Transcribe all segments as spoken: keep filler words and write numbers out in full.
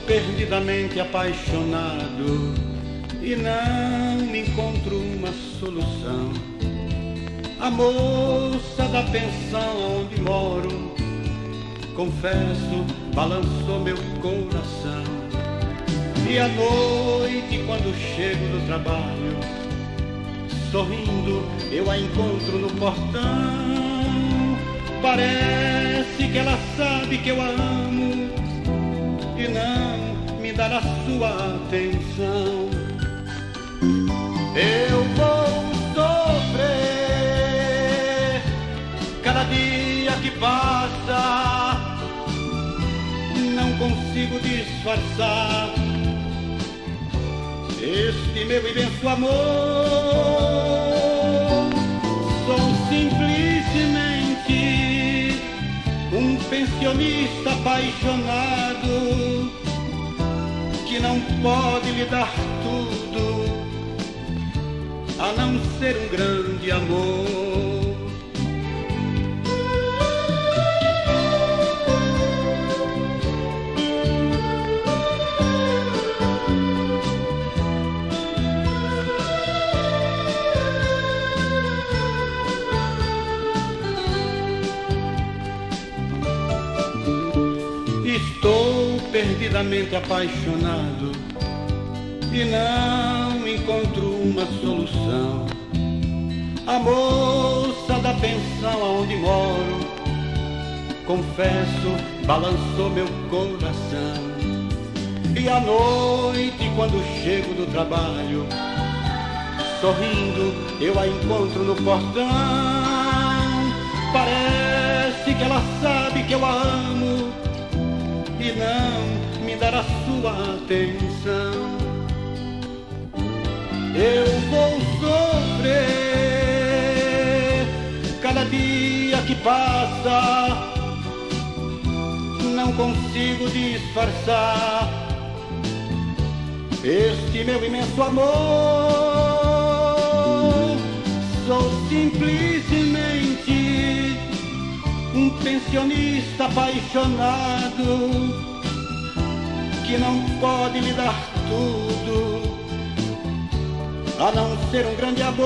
perdidamente apaixonado e não me encontro uma solução. A moça da pensão onde moro, confesso, balançou meu coração. E à noite, quando chego do trabalho, sorrindo, eu a encontro no portão. Parece que ela sabe que eu a amo e não me dá a sua atenção. Eu vou sofrer cada dia que passa, não consigo disfarçar este meu imenso amor. Sou simplesmente um pensionista apaixonado que não pode lhe dar tudo a não ser um grande amor. Estou perdidamente apaixonado e não encontro uma solução. A moça da pensão aonde moro, confesso, balançou meu coração. E à noite, quando chego do trabalho, sorrindo, eu a encontro no portão. Parece que ela sabe que eu a amo e não me dar a sua atenção. Eu vou sofrer cada dia que passa, não consigo disfarçar este meu imenso amor. Sou simplesmente um pensionista apaixonado que não pode lhe dar tudo a não ser um grande amor.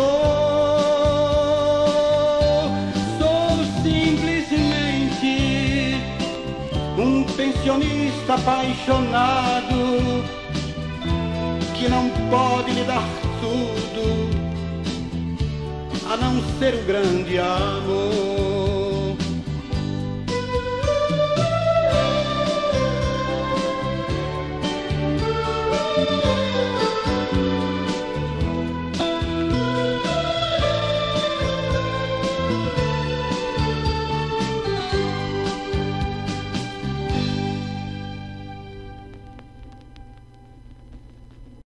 Sou simplesmente um pensionista apaixonado que não pode lhe dar tudo a não ser um grande amor.